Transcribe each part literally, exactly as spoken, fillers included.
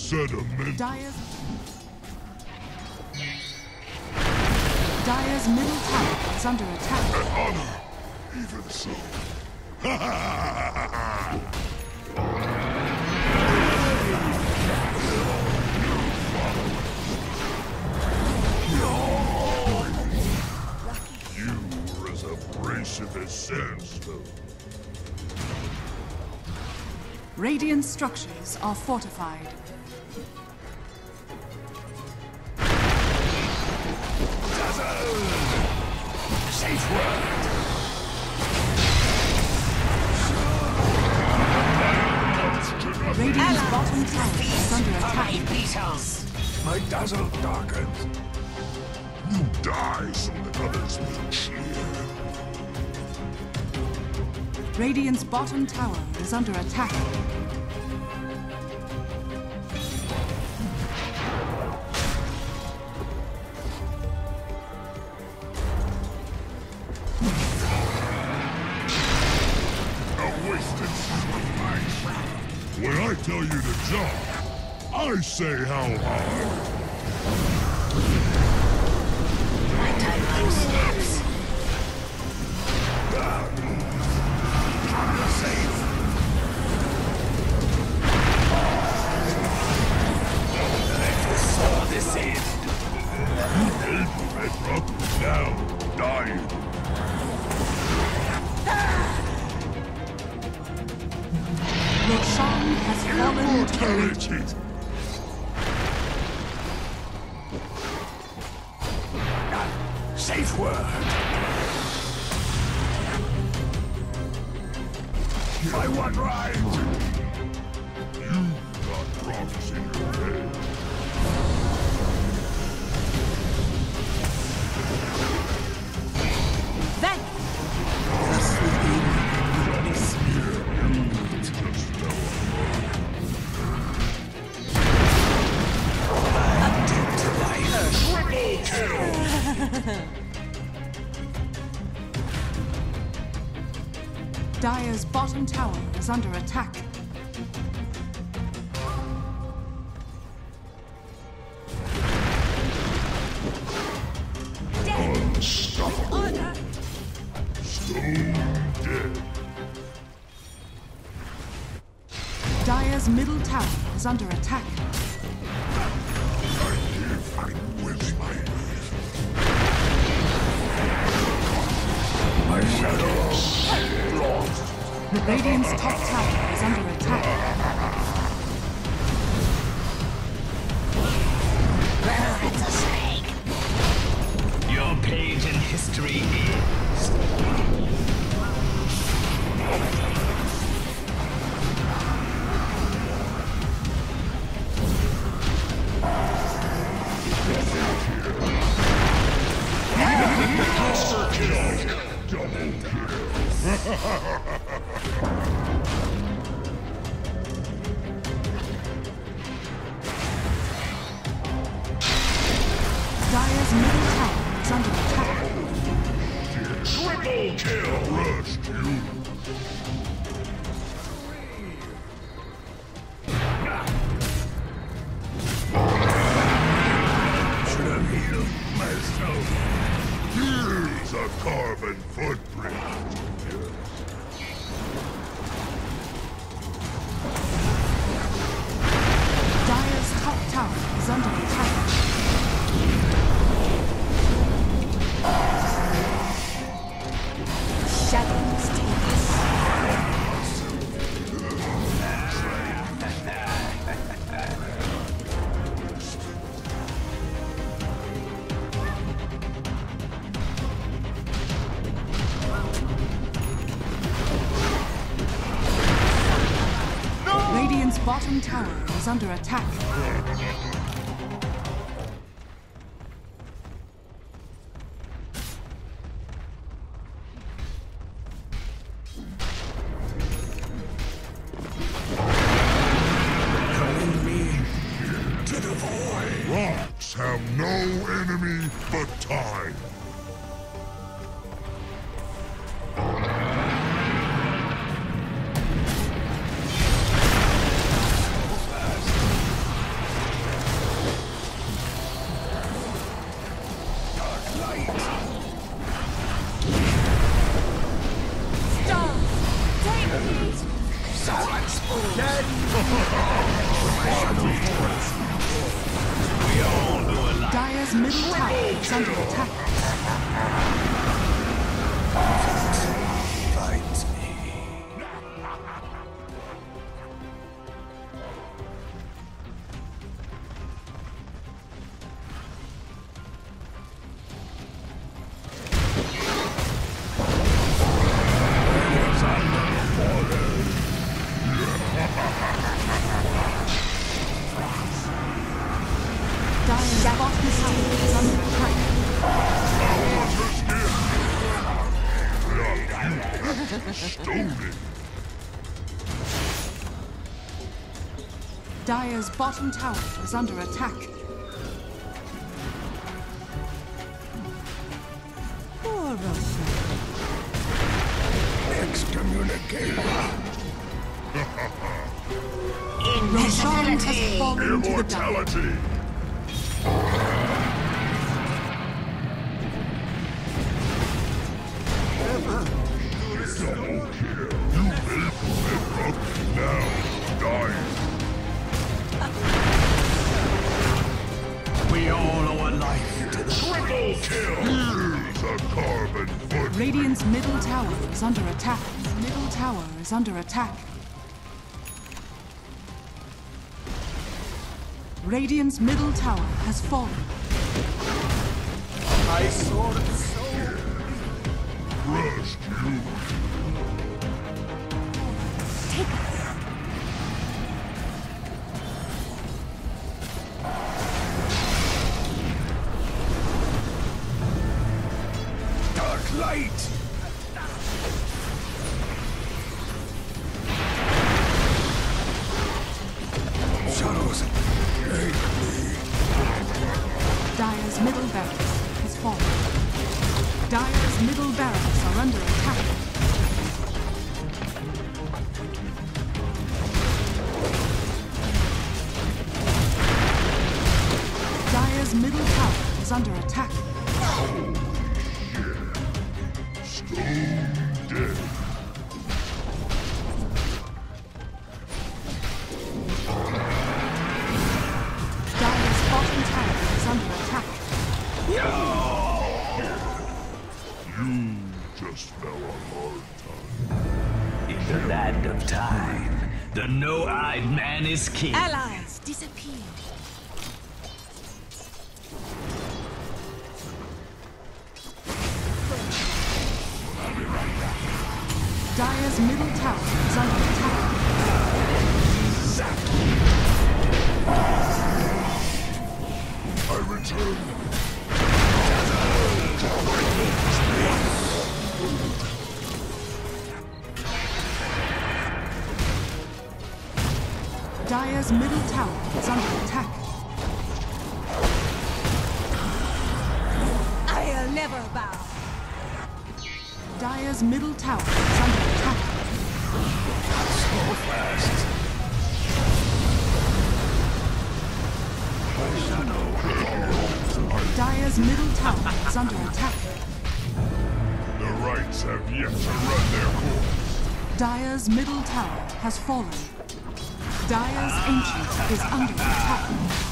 sediment. Dire's... Dire's middle tower is under attack. An honor, even so. Ha ha ha ha! You were as abrasive as sandstone. Radiant structures are fortified. Safe word. Radiant's bottom tower is under attack. My dazzle darkens. You die so that others will cheer. Radiant's bottom tower is under attack. A wasted sacrifice. When I tell you to jump, I say how hard. My timeline snaps. You're safe. Let the sword descend. You paid for Bedrock, now dying. Roshan has fallen to the Immortality. Safe word. My one right. You got rocks in your head. Then Dire's bottom tower is under attack. Unstoppable. Stone dead. Dire's middle tower is under attack. I live, I will my My shadow lost. Radiant's top tower is under attack. It's a snake. Your page in history is... Monster kill. Double kill. Dire's middle tower is under attack. Triple kill. Rushed you. Should have healed myself. Here's a carbon footprint. Dire's top tower is under attack. Shadows take us. Radiant's bottom tower is under attack. Rocks have no enemy but time. Dire's middle tower is under attack. Fight me. Dire's bottom tower is under attack. Stoning. Dire's bottom tower is under attack. Excommunicate. Roshan has fallen to the dark. Immortality. Double kill. You may commit up now. Die. We all owe a life to the Triple kill. Here's a carbon foot. Radiant's middle tower is under attack. Middle tower is under attack. Radiant's middle tower has fallen. My sword and soul. Crushed you. Take us. Dark light. Shadows. Take me. Dire's middle barracks has fallen. Dire's middle barracks are under attack. Dire's middle tower is under attack. Stone dead. Dire's bottom tower is under attack. You just fell a hard time. In the land of time, the no-eyed man is king. Allies disappear. Dire's middle tower is under attack. I return. Dire's middle tower is under attack. I'll never bow. Dire's middle tower is under attack. So fast. My shadow. Dire's middle tower is under attack. The rights have yet to run their course. Dire's middle tower has fallen. Dire's ancient is under attack.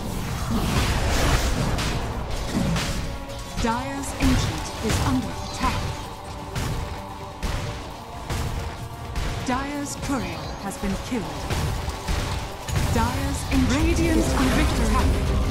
Dire's ancient is under attack. Dire's courier has been killed. Dire's ancient is under attack.